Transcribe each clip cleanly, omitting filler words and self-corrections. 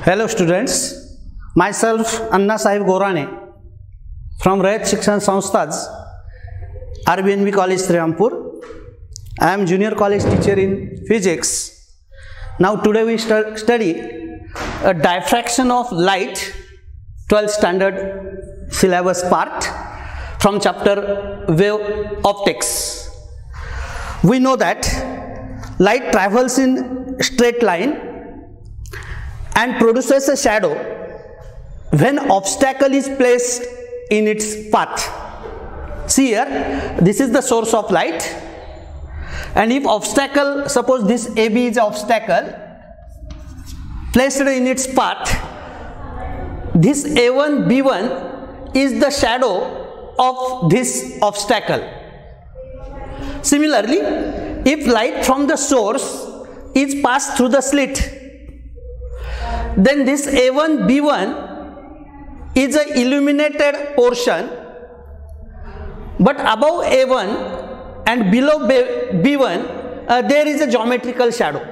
Hello students, myself Anna Sahib Gorane from Rayat Shikshan Sanstha's RBNB College Srirampur. I am junior college teacher in physics. Now today we study a diffraction of light, 12th standard syllabus part from chapter wave optics. We know that light travels in straight line and produces a shadow when obstacle is placed in its path. See here, this is the source of light, and if obstacle, suppose this AB is an obstacle placed in its path, this A1, B1 is the shadow of this obstacle. Similarly, if light from the source is passed through the slit, then this A1, B1 is an illuminated portion, but above A1 and below B1 there is a geometrical shadow.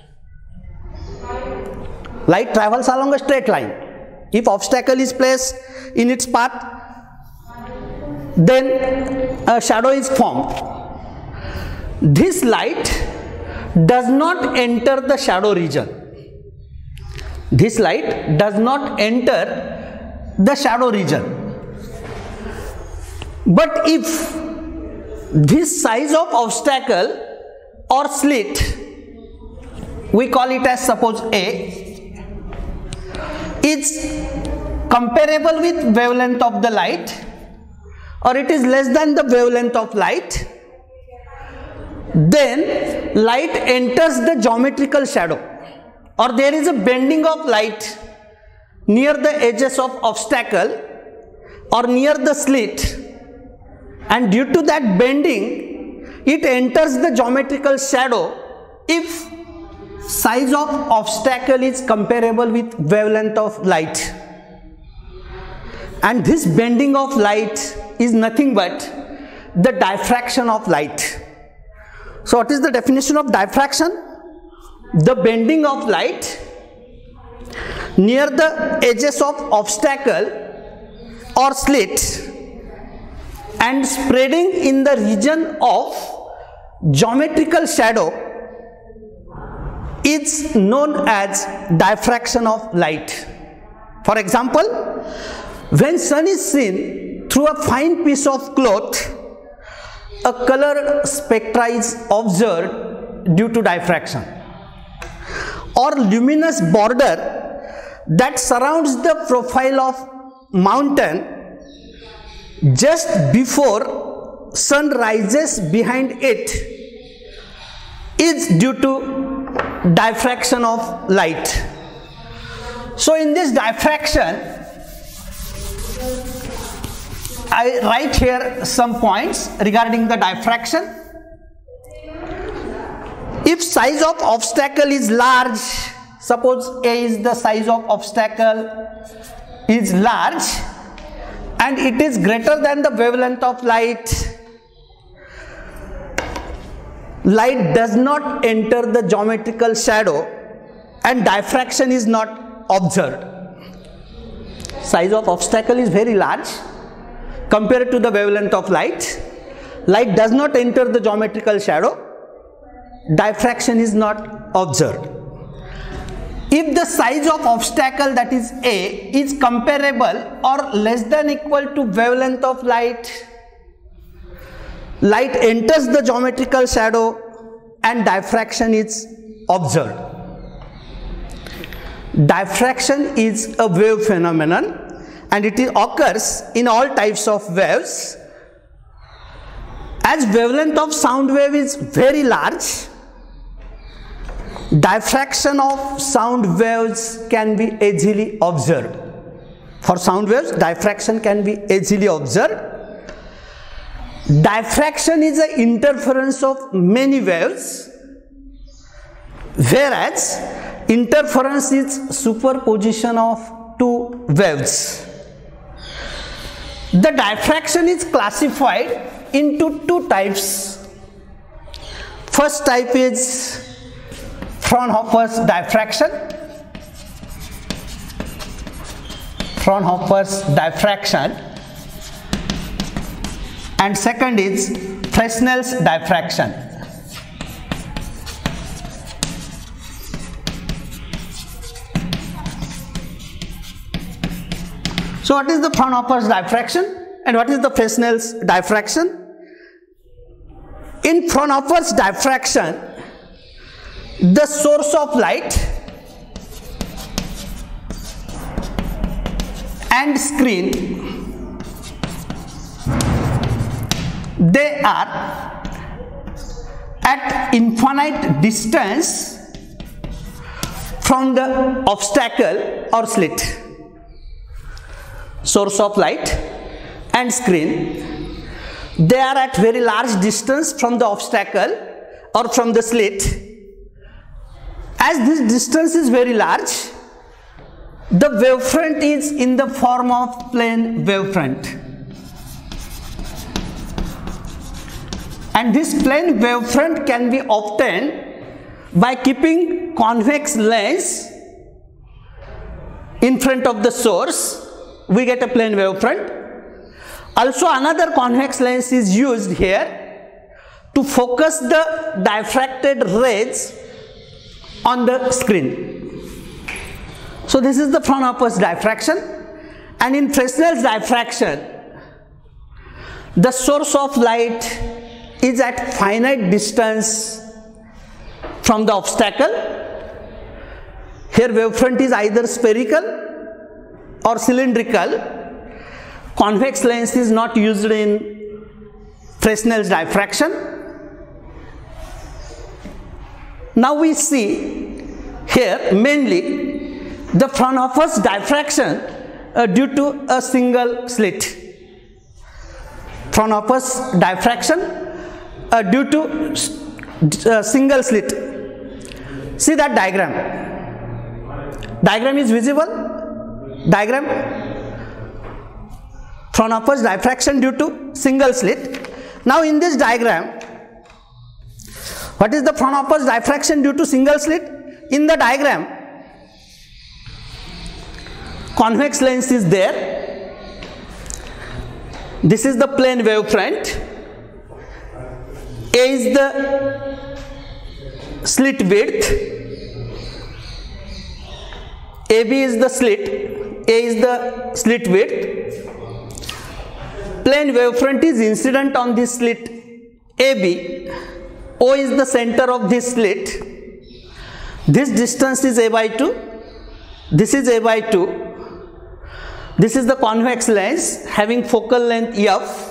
Light travels along a straight line. If obstacle is placed in its path, then a shadow is formed. This light does not enter the shadow region. This light does not enter the shadow region. But if this size of obstacle or slit, we call it as suppose A, is comparable with wavelength of the light, or it is less than the wavelength of light, then light enters the geometrical shadow, or there is a bending of light near the edges of obstacle or near the slit, and due to that bending it enters the geometrical shadow if size of obstacle is comparable with wavelength of light. And this bending of light is nothing but the diffraction of light. So what is the definition of diffraction? The bending of light near the edges of obstacle or slit and spreading in the region of geometrical shadow is known as diffraction of light. For example, when sun is seen through a fine piece of cloth, a color spectra is observed due to diffraction, or luminous border that surrounds the profile of mountain just before sun rises behind it is due to diffraction of light. So in this diffraction, I write here some points regarding the diffraction. If size of obstacle is large, suppose A is the size of obstacle is large and it is greater than the wavelength of light, light does not enter the geometrical shadow and diffraction is not observed. Size of obstacle is very large compared to the wavelength of light, light does not enter the geometrical shadow, diffraction is not observed. If the size of obstacle, that is A, is comparable or less than equal to wavelength of light, light enters the geometrical shadow and diffraction is observed. Diffraction is a wave phenomenon and it occurs in all types of waves. As wavelength of sound wave is very large, diffraction of sound waves can be easily observed. For sound waves, diffraction can be easily observed. Diffraction is an interference of many waves, whereas interference is superposition of two waves. The diffraction is classified into two types. First type is Fraunhofer's diffraction, Fraunhofer's diffraction, and second is Fresnel's diffraction. So what is the Fraunhofer's diffraction and what is the Fresnel's diffraction? In Fraunhofer's diffraction, the source of light and screen, they are at infinite distance from the obstacle or slit. Source of light and screen, they are at very large distance from the obstacle or from the slit. As this distance is very large, the wavefront is in the form of plane wavefront, and this plane wavefront can be obtained by keeping convex lens in front of the source. We get a plane wavefront. Also another convex lens is used here to focus the diffracted rays on the screen. So this is the Fraunhofer's diffraction, and in Fresnel's diffraction, the source of light is at finite distance from the obstacle. Here wavefront is either spherical or cylindrical. Convex lens is not used in Fresnel's diffraction. Now we see here mainly the Fraunhofer's diffraction due to a single slit. Fraunhofer's diffraction due to single slit. See that diagram. Diagram is visible. Diagram, Fraunhofer's diffraction due to single slit. Now in this diagram, what is the Fraunhofer's diffraction due to single slit? In the diagram, convex lens is there. This is the plane wavefront. A is the slit width. AB is the slit. A is the slit width. Plane wavefront is incident on this slit AB. O is the center of this slit. This distance is A by 2. This is A by 2. This is the convex lens having focal length F.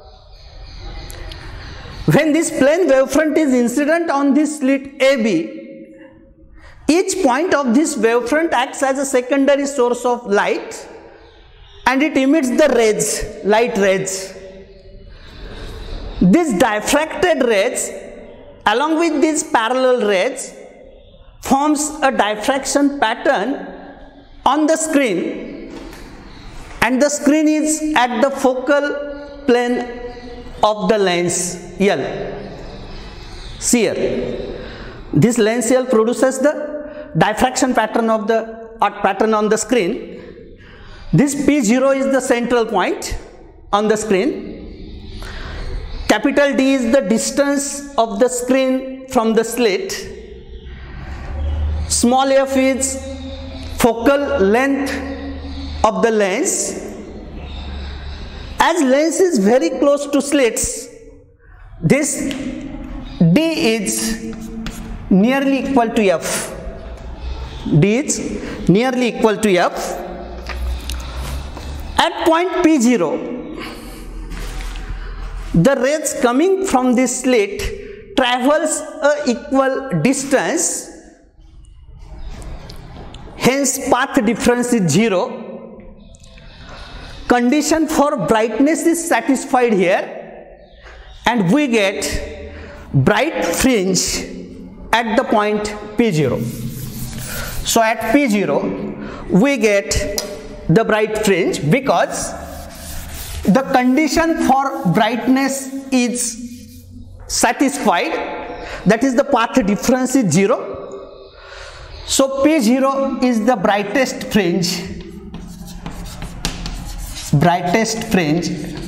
When this plane wavefront is incident on this slit AB, each point of this wavefront acts as a secondary source of light and it emits the rays, light rays. These diffracted rays along with these parallel rays forms a diffraction pattern on the screen, and the screen is at the focal plane of the lens L. See here. This lens L produces the diffraction pattern of the pattern on the screen. This P0 is the central point on the screen. Capital D is the distance of the screen from the slit. Small f is focal length of the lens. As lens is very close to slits, this D is nearly equal to F. D is nearly equal to F. At point P0, the rays coming from this slit travels a equal distance, hence path difference is 0. Condition for brightness is satisfied here, and we get bright fringe at the point P0. So at P0 we get the bright fringe because the condition for brightness is satisfied, that is the path difference is 0. So P0 is the brightest fringe brightest fringe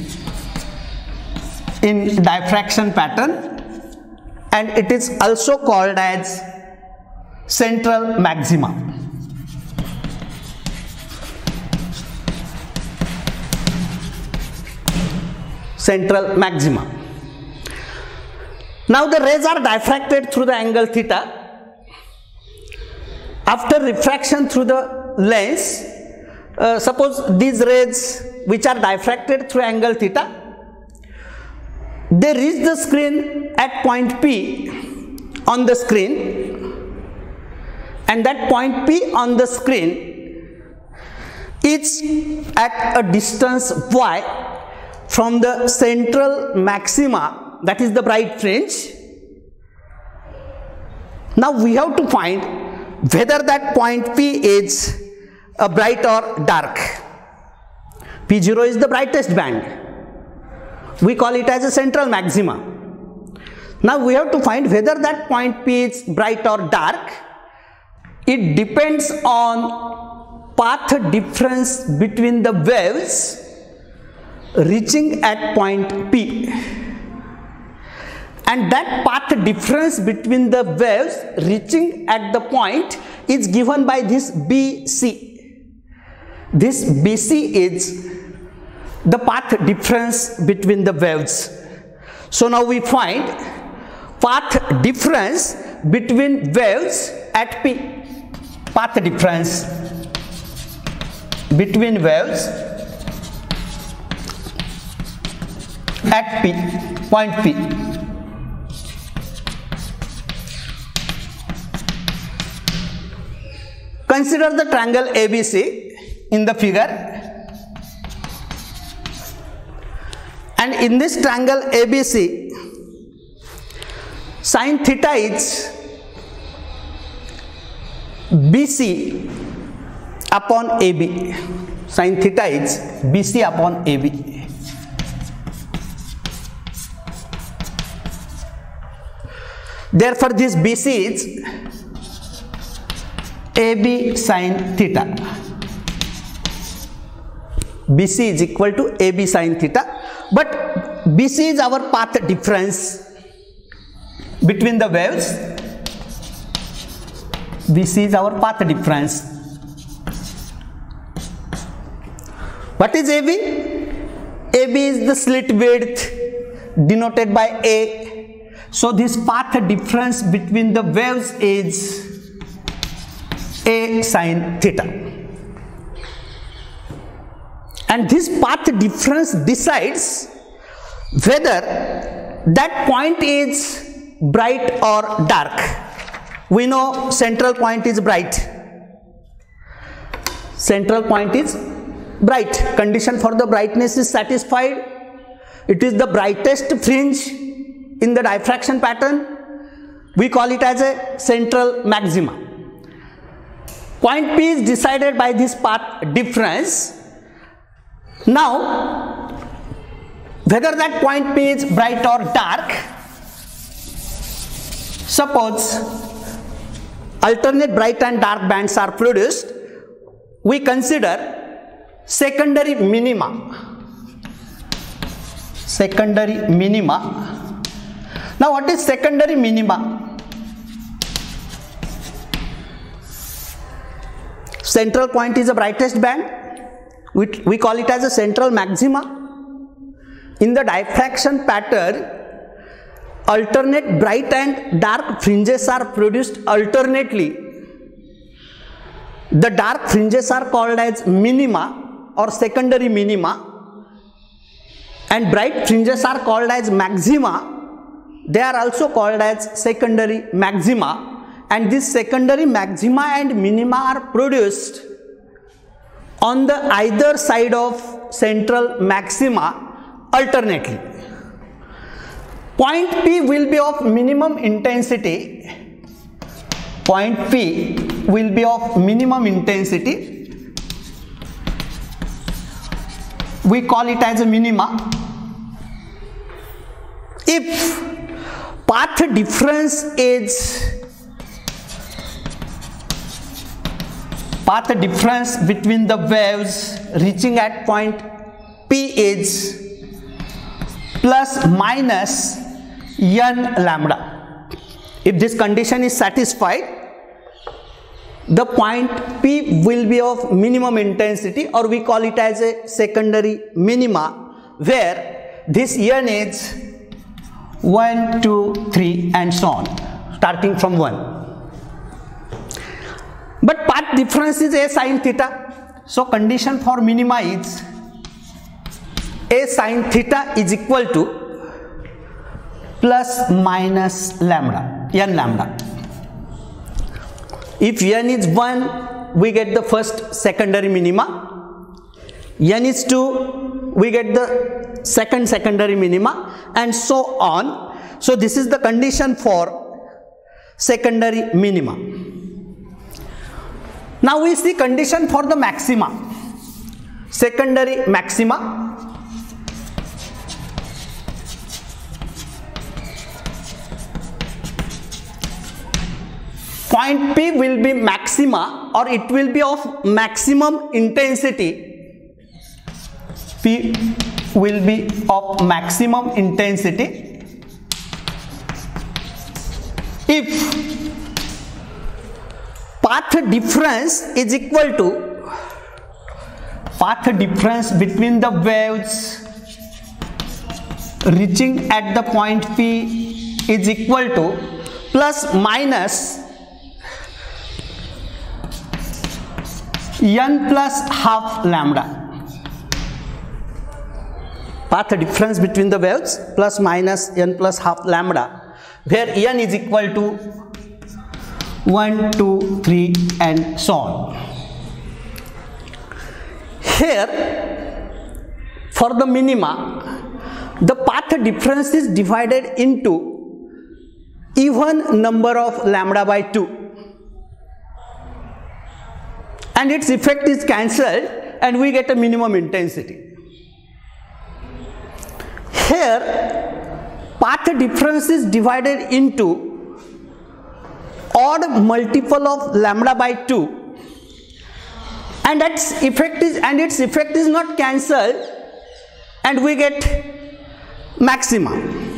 in diffraction pattern, and it is also called as central maxima. Central maxima. Now the rays are diffracted through the angle theta. After refraction through the lens, suppose these rays which are diffracted through angle theta, they reach the screen at point P on the screen, and that point P on the screen is at a distance y from the central maxima, that is the bright fringe. Now we have to find whether that point P is bright or dark. P0 is the brightest band. We call it as a central maxima. Now we have to find whether that point P is bright or dark. It depends on path difference between the waves reaching at point P. And that path difference between the waves reaching at the point is given by this BC. This BC is the path difference between the waves. So now we find path difference between waves at P. Path difference between waves at P, point P. Consider the triangle ABC in the figure, and in this triangle ABC, sin theta is BC upon AB. Sin theta is BC upon AB. Therefore, this BC is AB sin theta. BC is equal to AB sin theta, but BC is our path difference between the waves. BC is our path difference. What is AB? AB is the slit width denoted by A. So this path difference between the waves is A sin theta, and this path difference decides whether that point is bright or dark. We know central point is bright. Central point is bright. Condition for the brightness is satisfied. It is the brightest fringe in the diffraction pattern. We call it as a central maxima. Point P is decided by this path difference. Now, whether that point P is bright or dark, suppose alternate bright and dark bands are produced, we consider secondary minima. Secondary minima. Now, what is secondary minima? Central point is the brightest band. We call it as a central maxima. In the diffraction pattern, alternate bright and dark fringes are produced alternately. The dark fringes are called as minima or secondary minima, and bright fringes are called as maxima. They are also called as secondary maxima. And this secondary maxima and minima are produced on the either side of central maxima alternately. Point P will be of minimum intensity. Point P will be of minimum intensity. We call it as a minima. If path difference between the waves reaching at point P is plus minus n lambda. If this condition is satisfied, the point P will be of minimum intensity, or we call it as a secondary minima, where this n is 1, 2, 3 and so on, starting from 1. But path difference is a sine theta. So condition for minima is a sine theta is equal to plus minus lambda, n lambda. If n is 1, we get the first secondary minima. N is 2, we get the second secondary minima, and so on. So this is the condition for secondary minima. Now we see condition for the maxima. Secondary maxima. Point P will be maxima, or it will be of maximum intensity. P will be of maximum intensity if path difference is equal to path difference between the waves reaching at the point P is equal to plus minus n plus half lambda. Path difference between the waves plus minus n plus half lambda, where n is equal to 1, 2, 3 and so on. Here for the minima, the path difference is divided into even number of lambda by 2, and its effect is cancelled and we get a minimum intensity. Here path difference is divided into odd multiple of lambda by 2, and its effect is not cancelled and we get maxima.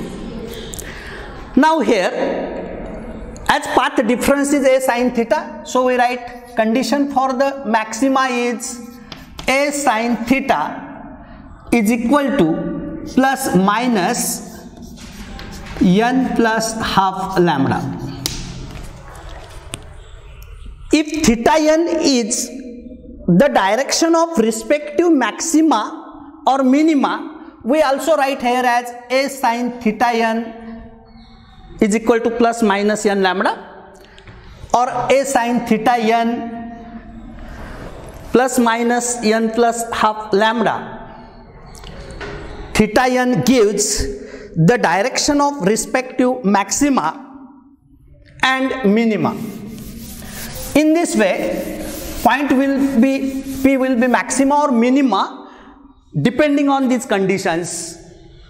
Now here, as path difference is a sine theta, so we write condition for the maxima is a sine theta is equal to plus minus n plus half lambda. If theta n is the direction of respective maxima or minima, we also write here as a sine theta n is equal to plus minus n lambda, or a sine theta n plus minus n plus half lambda. Theta n gives the direction of respective maxima and minima. In this way, point will be P will be maxima or minima depending on these conditions.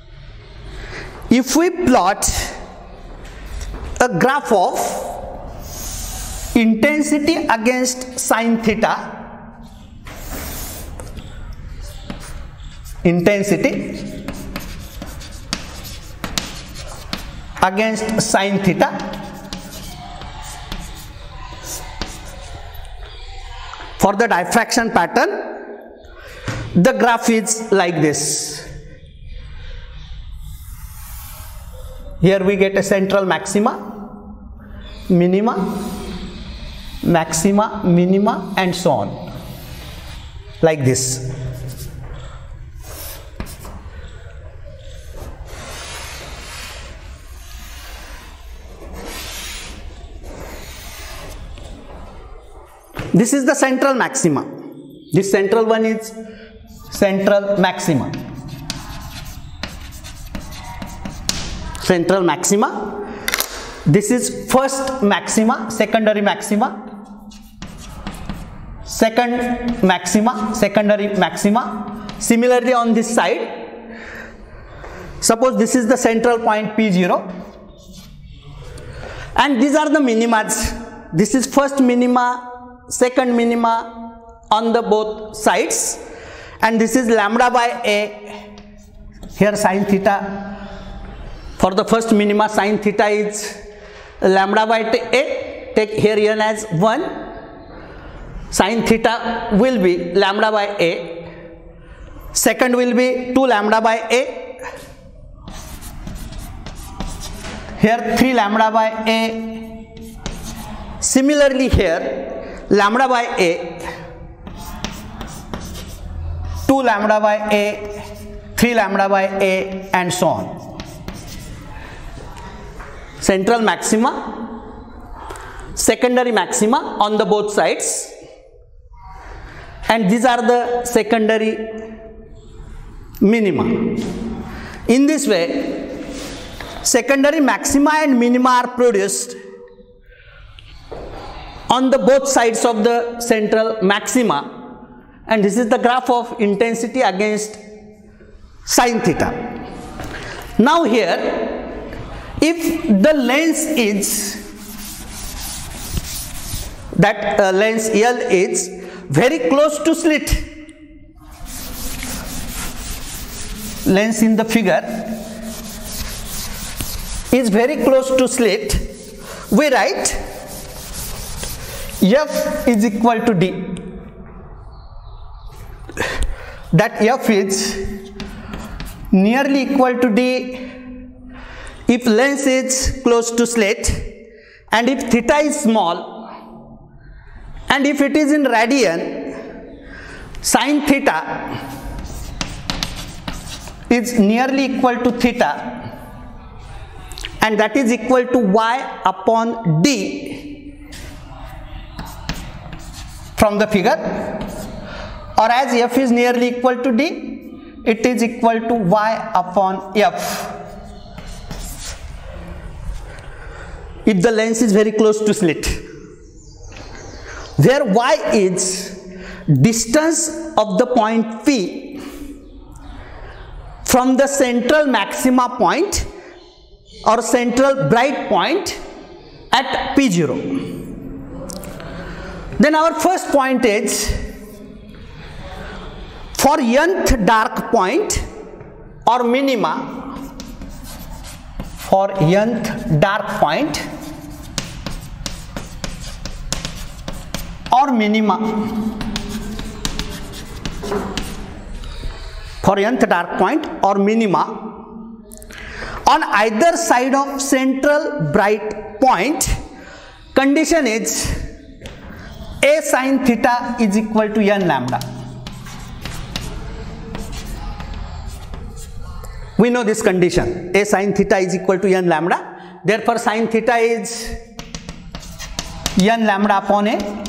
If we plot a graph of intensity against sine theta, intensity against sine theta, for the diffraction pattern, the graph is like this. Here we get a central maxima, minima, maxima, minima and so on, like this. This is the central maxima. This central one is central maxima. Central maxima. This is first maxima, secondary maxima. Second maxima, secondary maxima. Similarly on this side, suppose this is the central point P0, and these are the minimas. This is first minima, second minima on the both sides, and this is lambda by a. Here sin theta, for the first minima sin theta is lambda by a, take here n as 1, sin theta will be lambda by a, second will be 2 lambda by a, here 3 lambda by a, similarly here lambda by a, 2 lambda by a, 3 lambda by a, and so on. Central maxima, secondary maxima on the both sides, and these are the secondary minima. In this way, secondary maxima and minima are produced on the both sides of the central maxima, and this is the graph of intensity against sin theta. Now here, if the lens is, that lens L is very close to slit, lens in the figure is very close to slit, we write F is equal to D. That F is nearly equal to D if lens is close to slit, and if theta is small, and if it is in radian, sin theta is nearly equal to theta, and that is equal to y upon d from the figure, or as f is nearly equal to d, it is equal to y upon f if the lens is very close to slit, where y is distance of the point P from the central maxima point or central bright point at P0. Then our first point is, for nth dark point or minima, for nth dark point or minima, for nth dark point or minima on either side of central bright point, condition is a sin theta is equal to n lambda. We know this condition, a sin theta is equal to n lambda, therefore sin theta is n lambda upon a,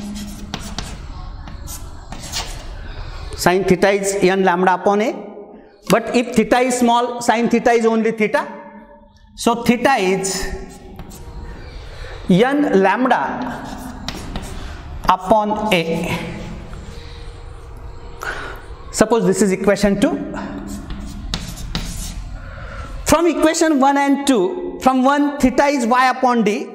sin theta is n lambda upon a, but if theta is small, sin theta is only theta, so theta is n lambda upon a. Suppose this is equation 2. From equation 1 and 2, from 1 theta is y upon d,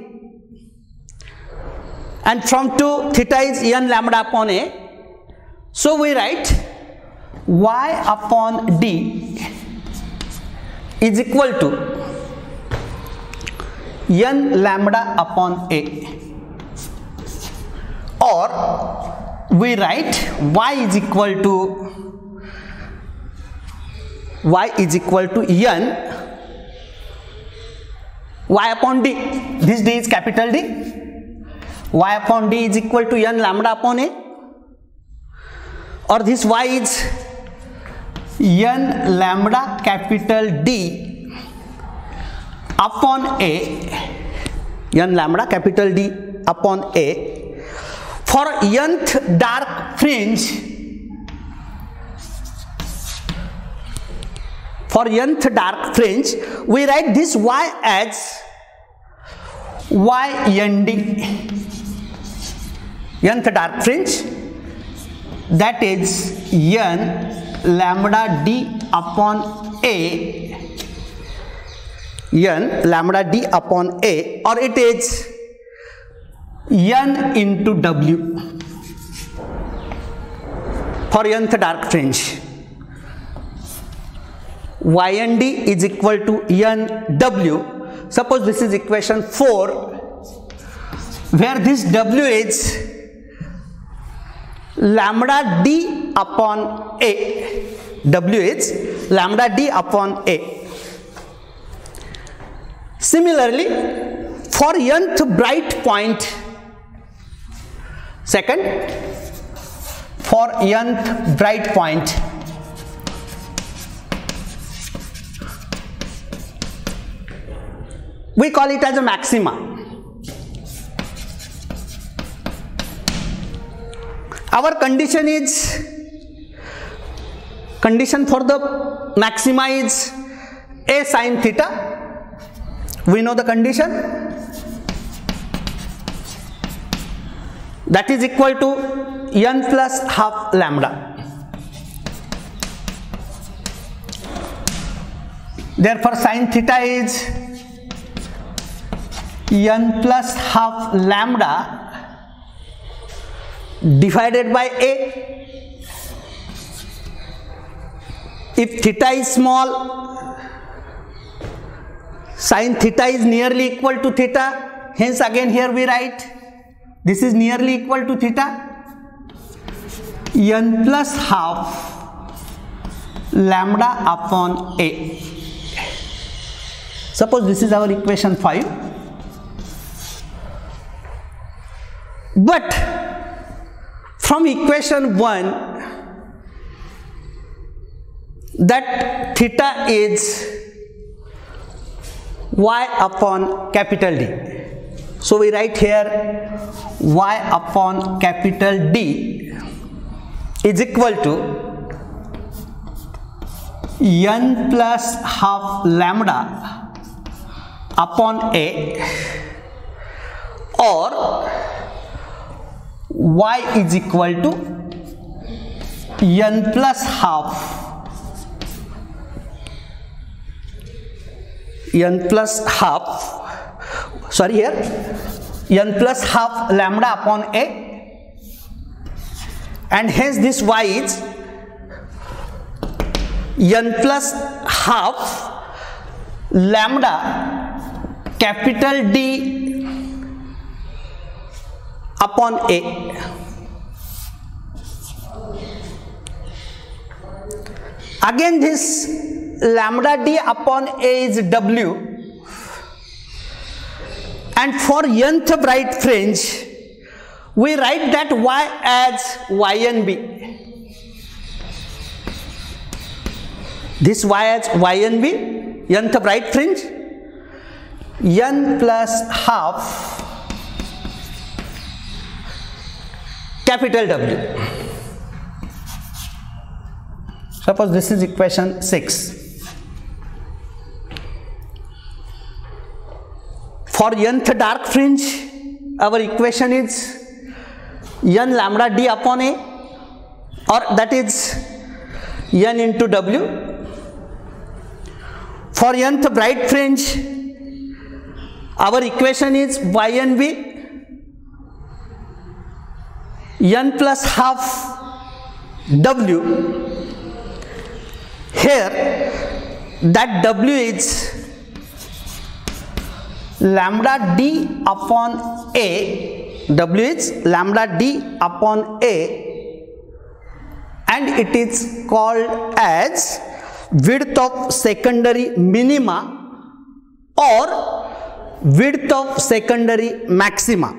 and from 2 theta is n lambda upon a. So we write y upon d is equal to n lambda upon a, or we write y is equal to n y upon d. This d is capital D. Y upon d is equal to n lambda upon a, or this y is n lambda capital D upon a, n lambda capital D upon a, for nth dark fringe. For nth dark fringe, we write this y as y nd, nth dark fringe, that is n lambda d upon a, n lambda d upon a, or it is n into w. for nth dark fringe. YND is equal to NW. Suppose this is equation 4, where this W is lambda D upon A. W is lambda D upon A. Similarly, for nth bright point, second, for nth bright point, we call it as a maxima. Our condition for the maxima is A sin theta. We know the condition, that is equal to n plus half lambda. Therefore sin theta is n plus half lambda divided by A. If theta is small, sin theta is nearly equal to theta, hence again here we write this is nearly equal to theta. N plus half lambda upon A. Suppose this is our equation 5. But from equation 1, that theta is y upon capital D. So we write here y upon capital D is equal to n plus half lambda upon A, or y is equal to n plus half n plus half lambda upon A, and hence this y is n plus half lambda capital D upon A. Again this lambda D upon A is W, and for nth bright fringe we write that y as YNB. This y as YNB, nth bright fringe, n plus half capital W. Suppose this is equation 6. For nth dark fringe, our equation is n lambda D upon A, or that is n into W. For nth bright fringe, our equation is YNB, n plus half W. Here that W is lambda D upon A. W is lambda D upon A, and it is called as width of secondary minima or width of secondary maxima.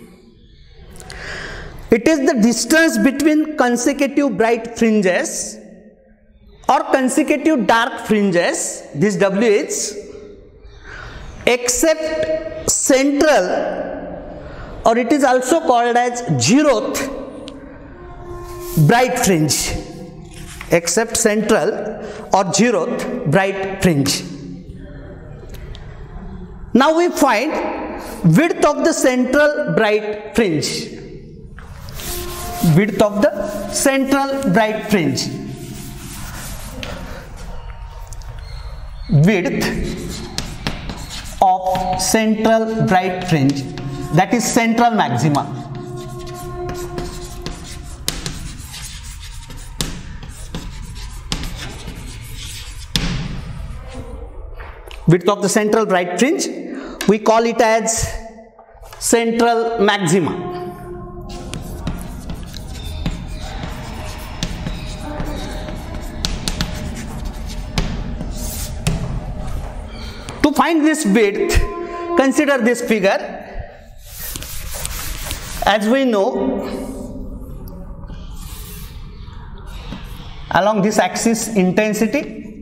It is the distance between consecutive bright fringes or consecutive dark fringes, this W is, except central, or it is also called as zeroth bright fringe, except central or zeroth bright fringe. Now we find width of the central bright fringe. Width of the central bright fringe. Width of central bright fringe, that is central maxima. width of the central bright fringe, we call it as central maxima. To find this width, consider this figure. As we know, along this axis intensity,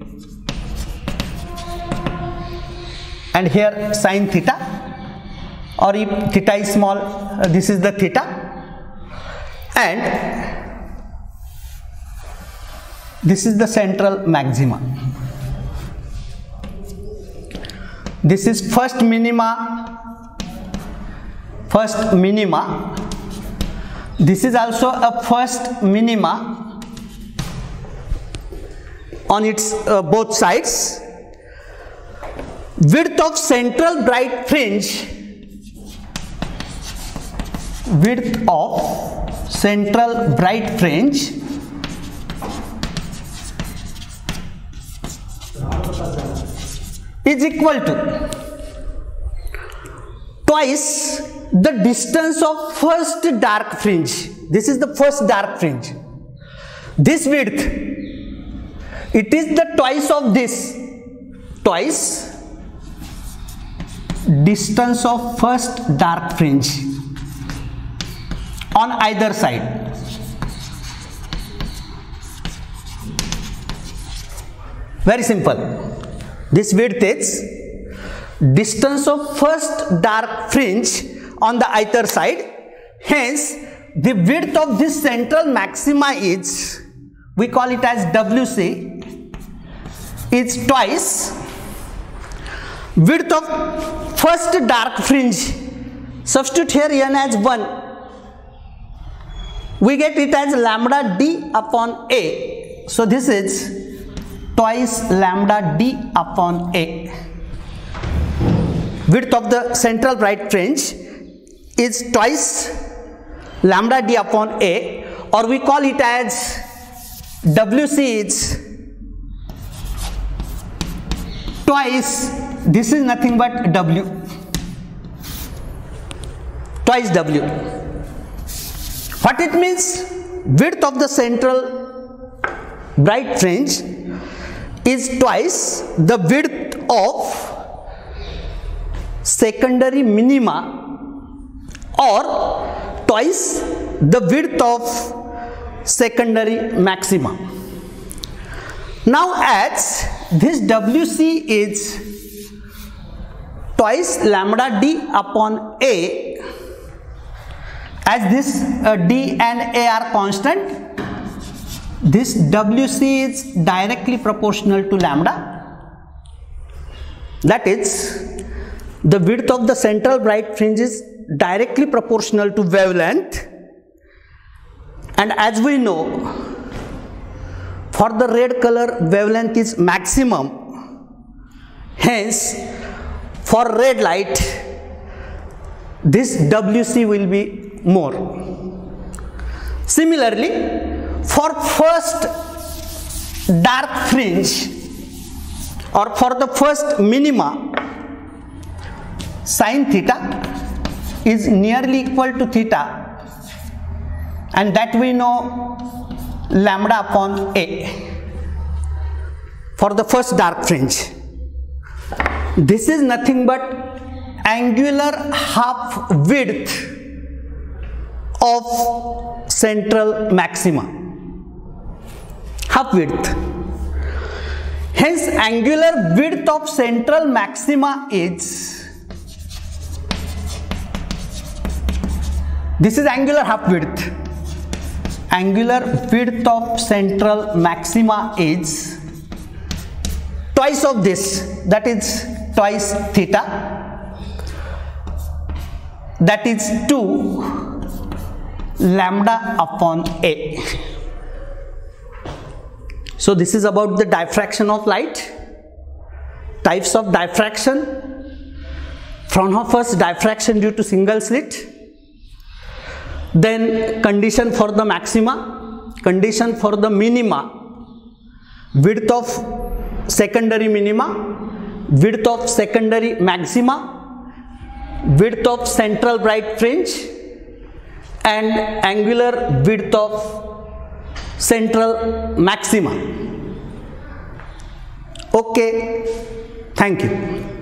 and here sin theta, or if theta is small, this is the theta, and this is the central maxima. This is first minima. This is also a first minima on its both sides. Width of central bright fringe, is equal to twice the distance of first dark fringe. This is the first dark fringe. This width, it is the twice of this, twice distance of first dark fringe on either side. Very simple. This width is distance of first dark fringe on the either side. Hence, the width of this central maxima is, we call it as WC, is twice width of first dark fringe. Substitute here n as 1. We get it as lambda d upon A. So this is twice lambda d upon A. Width of the central bright fringe is twice lambda d upon A, or we call it as WC is twice, this is nothing but W, twice W. What it means? Width of the central bright fringe is twice the width of secondary minima, or twice the width of secondary maxima. Now, as this WC is twice lambda d upon A, as this d and A are constant, this WC is directly proportional to lambda. That is, the width of the central bright fringe is directly proportional to wavelength. And as we know, for the red color, wavelength is maximum. Hence, for red light, this WC will be more. Similarly, for first dark fringe, or for the first minima, sin theta is nearly equal to theta, and that we know lambda upon A for the first dark fringe. This is nothing but angular half width of central maxima, half width. Hence, angular width of central maxima is, this is angular half width. Angular width of central maxima is twice of this, that is twice theta, that is 2 lambda upon A. So this is about the diffraction of light, types of diffraction, Fraunhofer's diffraction due to single slit, then condition for the maxima, condition for the minima, width of secondary minima, width of secondary maxima, width of central bright fringe, and angular width of central maxima. Okay, thank you.